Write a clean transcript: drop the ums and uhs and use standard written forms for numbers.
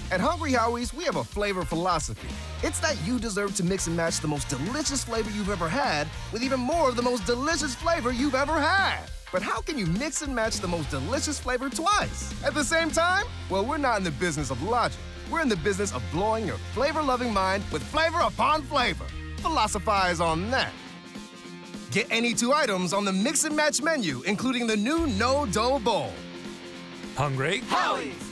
At Hungry Howie's, we have a flavor philosophy. It's that you deserve to mix and match the most delicious flavor you've ever had with even more of the most delicious flavor you've ever had. But how can you mix and match the most delicious flavor twice at the same time? Well, we're not in the business of logic. We're in the business of blowing your flavor-loving mind with flavor upon flavor. Philosophize on that. Get any 2 items on the Mix and Match menu, including the new No Dough Bowl. Hungry? Howie's!